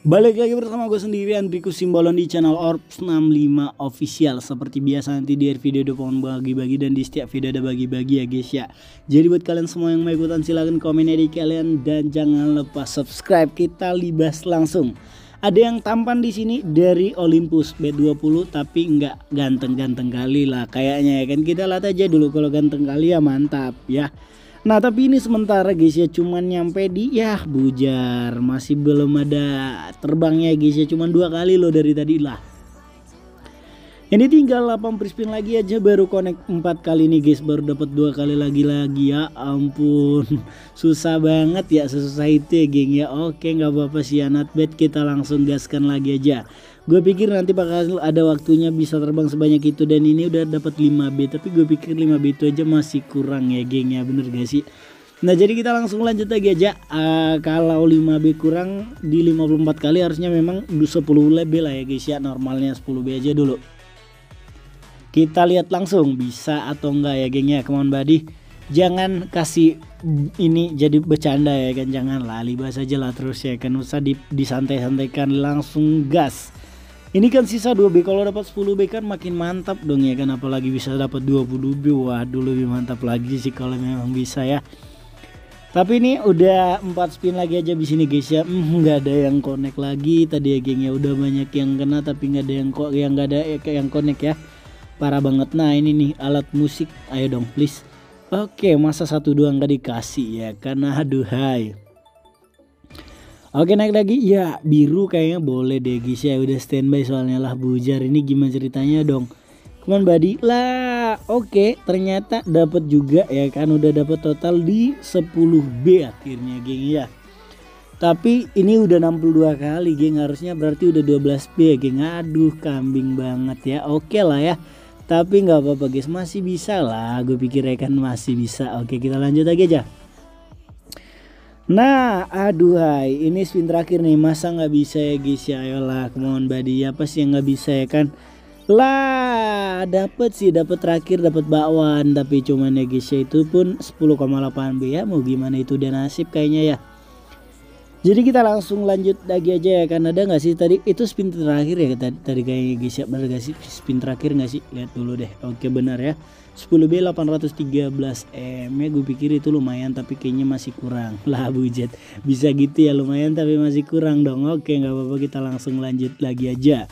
Balik lagi bersama gue sendiri Andriku Simbolon di channel Orbs 65 Official. Seperti biasa nanti di video ada pohon bagi-bagi dan di setiap video ada bagi-bagi ya guys ya. Jadi buat kalian semua yang mau ikutan silahkan komen di kalian dan jangan lupa subscribe. Kita libas langsung. Ada yang tampan di sini dari Olympus B20 tapi nggak ganteng-ganteng kali lah kayaknya ya kan. Kita lihat aja dulu, kalau ganteng kali ya mantap ya. Nah tapi ini sementara guys ya, cuman nyampe di bujar, masih belum ada terbangnya guys ya, cuman 2 kali loh dari tadi lah. Ini tinggal 8 pre-spin lagi aja baru connect 4 kali nih guys, baru dapat 2 kali lagi ya ampun. Susah banget ya, sesusah itu ya geng ya. Oke nggak apa-apa sih ya, not bad, kita langsung gaskan lagi aja. Gue pikir nanti bakal ada waktunya bisa terbang sebanyak itu, dan ini udah dapat 5B, tapi gue pikir 5B itu aja masih kurang ya geng ya, bener gak sih? Nah jadi kita langsung lanjut lagi aja. Kalau 5B kurang di 54 kali harusnya memang 10 lebih lah ya guys ya, normalnya 10B aja dulu. Kita lihat langsung bisa atau enggak ya geng ya. Come on buddy, jangan kasih ini jadi bercanda ya kan, jangan lah, libas aja lah terus ya kan, usah disantai-santaikan, langsung gas. Ini kan sisa 2B, kalau dapat 10B kan makin mantap dong ya kan, apalagi bisa dapat 20B. Waduh lebih mantap lagi sih kalau memang bisa ya. Tapi ini udah 4 spin lagi aja di sini guys ya. Nggak ada yang connect lagi tadi ya geng ya, udah banyak yang kena tapi nggak ada yang connect ya. Parah banget. Nah ini nih alat musik, ayo dong please. Oke, masa 1 doang nggak dikasih ya, karena aduhai. Oke naik lagi ya, biru kayaknya boleh deh guys ya, udah standby soalnya lah bujar. Ini gimana ceritanya dong, cuman body lah. Oke ternyata dapat juga ya kan, udah dapat total di 10B akhirnya geng ya. Tapi ini udah 62 kali geng, harusnya berarti udah 12B ya geng. Aduh kambing banget ya. Oke lah ya, tapi nggak apa-apa guys, masih bisa lah, gue pikir ya kan masih bisa. Oke kita lanjut lagi aja. Nah aduhai, ini spin terakhir nih, masa nggak bisa ya guys ya. Ayolah come on buddy, apa sih yang nggak bisa ya kan. Lah dapat sih, dapat terakhir, dapat bakwan, tapi cuman ya guys ya itu pun 10,8B ya, mau gimana itu udah nasib kayaknya ya. Jadi kita langsung lanjut lagi aja ya kan. Ada nggak sih tadi itu spin terakhir ya tadi kayaknya guys ya, bener gak sih spin terakhir nggak sih, lihat dulu deh. Oke benar ya, 10B 813M ya, gue pikir itu lumayan tapi kayaknya masih kurang lah bujet. Bisa gitu ya, lumayan tapi masih kurang dong. Oke nggak apa-apa, kita langsung lanjut lagi aja.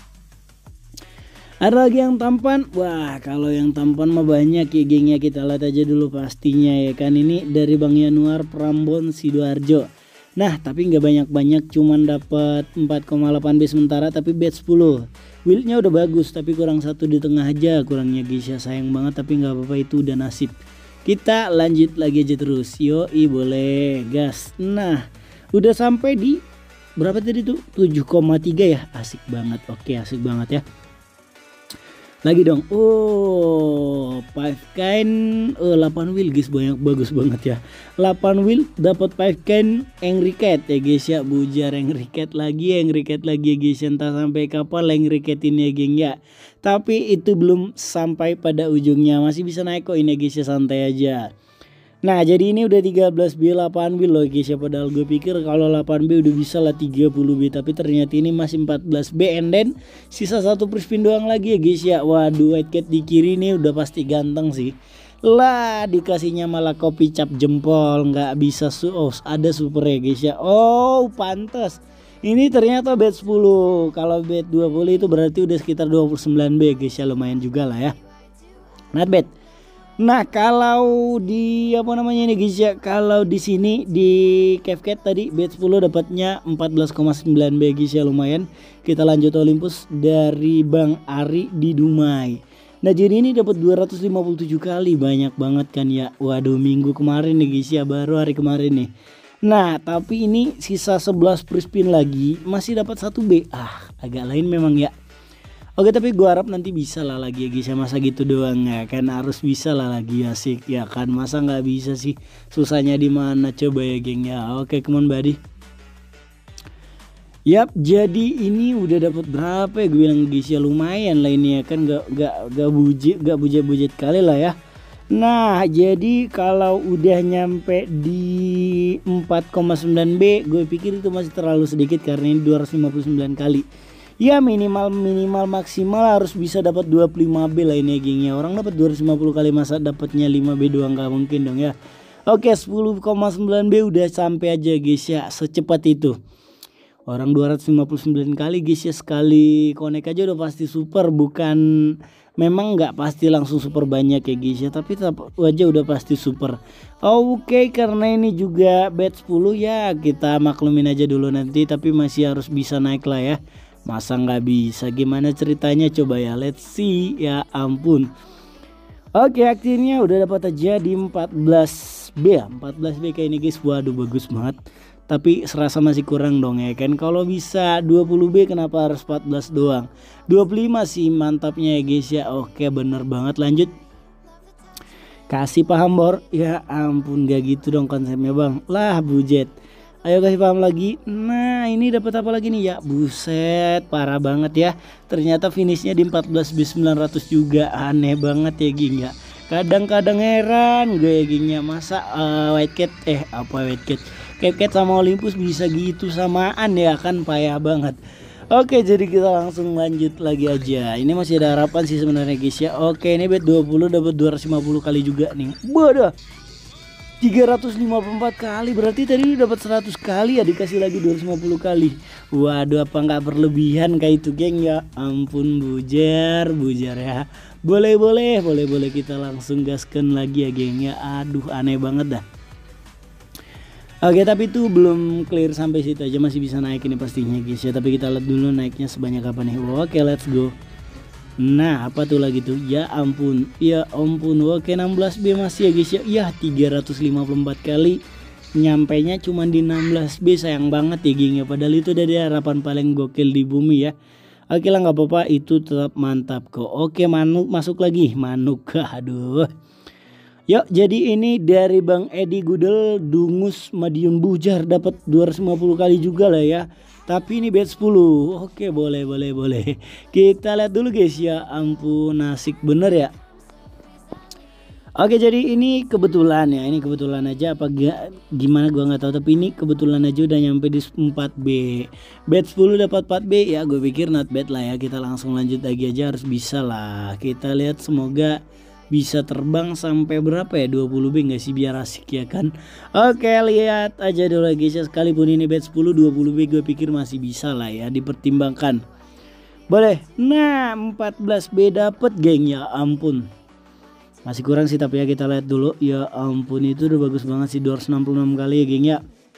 Ada lagi yang tampan. Wah kalau yang tampan mah banyak ya gengnya, kita lihat aja dulu pastinya ya kan. Ini dari Bang Yanuar Prambon Sidoarjo. Nah tapi nggak banyak-banyak, cuman dapat 4,8B sementara tapi bet 10. Wheelnya udah bagus tapi kurang 1 di tengah aja kurangnya guys ya, sayang banget tapi nggak apa-apa, itu udah nasib. Kita lanjut lagi aja terus, yoi boleh gas. Nah udah sampai di berapa tadi tuh, 7,3 ya, asik banget. Oke asik banget ya. Lagi dong. Oh 5 kain 8 wheel guys, banyak, bagus banget ya. 8 wheel dapat 5 kain Angry Cat ya guys ya, bujar Angry Cat lagi ya guys, entah sampai kapan Angry Cat ini ya geng ya. Tapi itu belum sampai pada ujungnya, masih bisa naik kok ini ya guys ya, santai aja. Nah jadi ini udah 13B 8B loh guys ya, padahal gue pikir kalau 8B udah bisa lah 30B, tapi ternyata ini masih 14B, and then sisa 1 pre-spin doang lagi ya guys ya. Waduh white cat di kiri nih udah pasti ganteng sih lah, dikasihnya malah kopi cap jempol, nggak bisa ada super ya guys ya. Oh pantas ini ternyata bet 10, kalau bet 20 itu berarti udah sekitar 29B guys ya, lumayan juga lah ya, not bad. Nah kalau di apa namanya ini guys ya, kalau di sini di CaveCat tadi bet 10 dapatnya 14,9B guys ya, lumayan. Kita lanjut Olympus dari Bang Ari di Dumai. Nah jadi ini dapat 257 kali, banyak banget kan ya. Waduh minggu kemarin nih guys ya, baru hari kemarin nih. Nah tapi ini sisa 11 pre-spin lagi, masih dapat 1B. Agak lain memang ya. Oke tapi gue harap nanti bisa lah lagi ya guys ya, masa gitu doang ya kan, harus bisa lah lagi, asik ya kan, masa nggak bisa sih, susahnya di mana coba ya geng ya. Oke come on buddy. Yap jadi ini udah dapat berapa ya, gue bilang guys ya lumayan lah ini ya kan, gak bujet kali lah ya. Nah jadi kalau udah nyampe di 4,9B gue pikir itu masih terlalu sedikit karena ini 259 kali. Ya minimal maksimal harus bisa dapat 25B lah ini gengnya. Orang dapat 250 kali masa dapatnya 5B doang, gak mungkin dong ya. Oke 10,9B udah sampai aja guys ya, secepat itu. Orang 259 kali guys ya, sekali connect aja udah pasti super. Bukan, memang nggak pasti langsung super banyak ya guys ya, tapi tetap aja udah pasti super. Oke karena ini juga bet 10 ya, kita maklumin aja dulu nanti, tapi masih harus bisa naik lah ya. Masa nggak bisa, gimana ceritanya coba ya, let's see. Ya ampun. Oke akhirnya udah dapat aja di 14B ya, 14B kayak ini guys. Waduh bagus banget, tapi serasa masih kurang dong ya kan. Kalau bisa 20B kenapa harus 14 doang, 25 sih mantapnya ya guys ya. Oke bener banget, lanjut. Kasih paham Bor. Ya ampun gak gitu dong konsepnya bang, lah bujet. Ayo kasih paham lagi. Nah ini dapat apa lagi nih ya, buset parah banget ya. Ternyata finishnya di 14B900 juga, aneh banget ya geng ya. Kadang-kadang heran gue ya geng ya, masa White Cat White Cat, Cat sama Olympus bisa gitu samaan ya kan, payah banget. Oke jadi kita langsung lanjut lagi aja. Ini masih ada harapan sih sebenarnya guys ya. Oke ini bet 20 dapat 250 kali juga nih. Bodoh, 354 kali, berarti tadi dapat 100 kali ya, dikasih lagi 250 kali. Waduh apa nggak berlebihan kayak itu geng ya. Ampun bujar ya. Boleh kita langsung gaskan lagi ya geng ya. Aduh aneh banget dah. Oke tapi itu belum clear sampai situ aja, masih bisa naik ini pastinya guys ya. Tapi kita lihat dulu naiknya sebanyak apa nih. Oke let's go. Nah apa tuh lagi tuh, ya ampun. Oke 16B masih ya guys ya. Ya 354 kali, nyampainya cuma di 16B, sayang banget ya geng ya. Padahal itu dari harapan paling gokil di bumi ya. Oke lah nggak apa-apa, itu tetap mantap kok. Oke Manuk masuk lagi, Manuk aduh. Yuk jadi ini dari Bang Edi Gudel Dungus Madiun Bujar, dapat 250 kali juga lah ya. Tapi ini bet 10. Oke boleh. Kita lihat dulu guys, ya ampun asik bener ya. Oke jadi ini kebetulan ya, ini kebetulan aja apa gimana gua nggak tahu, tapi ini kebetulan aja udah nyampe di 4B. Bet 10 dapat 4B ya, gue pikir not bad lah ya. Kita langsung lanjut lagi aja, harus bisa lah. Kita lihat semoga bisa terbang sampai berapa ya, 20B nggak sih biar asik ya kan. Oke lihat aja dulu guys ya, sekalipun ini bet 10 20B gue pikir masih bisa lah ya, dipertimbangkan. Boleh. Nah 14B dapet geng, ya ampun. Masih kurang sih tapi ya kita lihat dulu. Ya ampun itu udah bagus banget sih, 266 kali ya geng ya.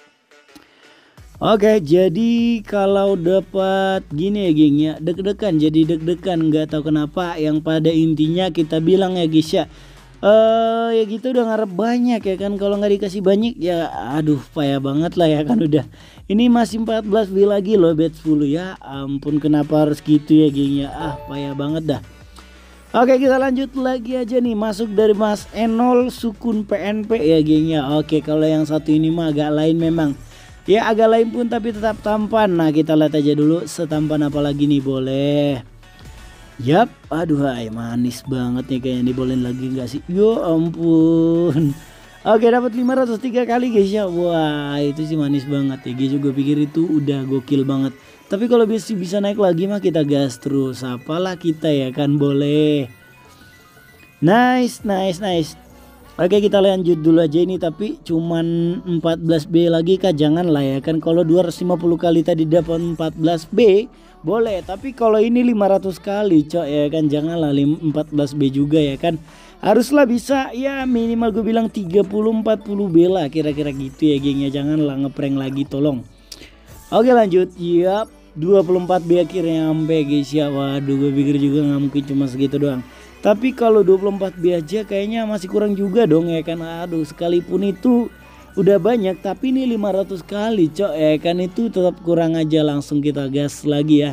Oke jadi kalau dapat gini ya geng ya, deg-degan, jadi deg-degan nggak tahu kenapa. Yang pada intinya kita bilang ya guys ya, ya gitu udah ngarep banyak ya kan. Kalau nggak dikasih banyak ya aduh payah banget lah ya kan. Udah ini masih 14B lagi loh bet 10, ya ampun kenapa harus gitu ya geng ya, payah banget dah. Oke kita lanjut lagi aja nih, masuk dari Mas Enol Sukun PNP ya geng ya. Oke kalau yang satu ini mah agak lain memang. Ya agak lain pun tapi tetap tampan. Nah kita lihat aja dulu setampan apa lagi nih, boleh. Yap, aduh manis banget nih, kayaknya dibolehin lagi nggak sih? Yo ampun. Oke dapat 503 kali guys ya. Wah itu sih manis banget ya guys, juga pikir itu udah gokil banget. Tapi kalau bisa naik lagi mah kita gas terus, apalah kita ya kan, boleh. Nice. Oke kita lanjut dulu aja ini, tapi cuman 14B lagi kah, jangan lah ya kan. Kalau 250 kali tadi dapat 14B boleh, tapi kalau ini 500 kali cok ya kan, janganlah 14B juga ya kan. Haruslah bisa ya, minimal gue bilang 30-40B lah kira-kira gitu ya geng ya, janganlah ngeprank lagi tolong. Oke lanjut, yap 24B akhirnya sampai guys ya. Waduh gue pikir juga nggak mungkin cuma segitu doang. Tapi kalau 24B aja kayaknya masih kurang juga dong ya kan. Aduh sekalipun itu udah banyak, tapi ini 500 kali cok ya kan, itu tetap kurang aja. Langsung kita gas lagi ya.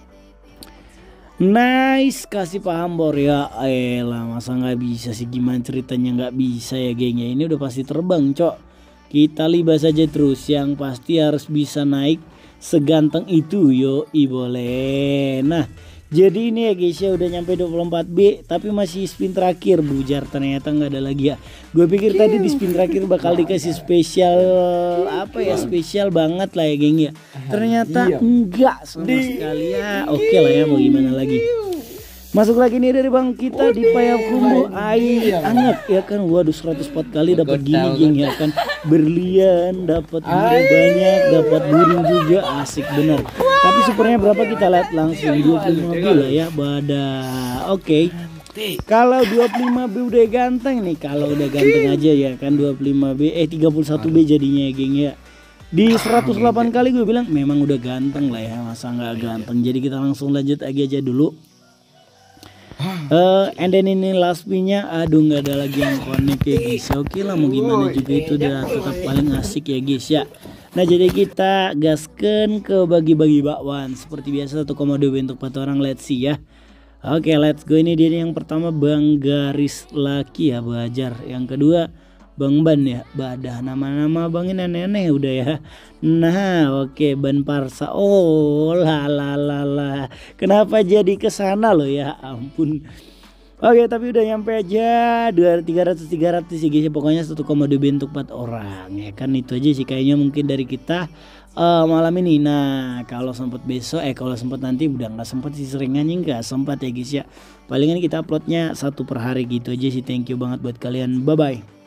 Nice, kasih paham Bor ya. Elah masa nggak bisa sih, gimana ceritanya nggak bisa ya geng ya. Ini udah pasti terbang cok. Kita libas aja terus, yang pasti harus bisa naik seganteng itu. Yoi boleh. Nah Jadi ini ya guys ya udah nyampe 24B tapi masih spin terakhir bujar, ternyata nggak ada lagi ya. Gue pikir tadi di spin terakhir bakal dikasih spesial apa ya, spesial banget lah ya geng ya. Ternyata enggak sama sekali ya. Oke lah ya, mau gimana lagi. Masuk lagi nih dari bang kita di Payakumbuh air hangat ya kan. Waduh 104 kali dapat gini geng ya kan. Berlian, dapat biru banyak, dapat burung juga, asik bener. Tapi supernya berapa kita lihat langsung 25B lah ya badah. Oke. Kalau 25B udah ganteng nih, kalau udah ganteng aja ya kan 25B 31B jadinya ya geng ya. Di 108 kali gue bilang memang udah ganteng lah ya, masa nggak ganteng. Jadi kita langsung lanjut aja dulu. And then ini last nya aduh nggak ada lagi yang connect ya guys. Oke lah mau gimana juga itu udah tetap paling asik ya guys ya. Nah jadi kita gasken ke bagi-bagi bakwan seperti biasa 1,2 untuk 4 orang, let's see ya. Oke let's go, ini dia yang pertama Bang Garis Laki ya Bajar, yang kedua Bang Ban ya, badah nama-nama bang ini aneh-aneh udah ya. Nah oke Ban Parsa, oh lah kenapa jadi kesana loh ya ampun. Oke tapi udah nyampe aja 300 ya guys, pokoknya 1,2 untuk 4 orang ya kan. Itu aja sih kayaknya mungkin dari kita malam ini. Nah kalau sempat besok kalau sempat nanti, udah nggak sempat sih, seringannya nggak sempat ya guys ya. Palingan kita uploadnya 1 per hari gitu aja sih. Thank you banget buat kalian, bye bye.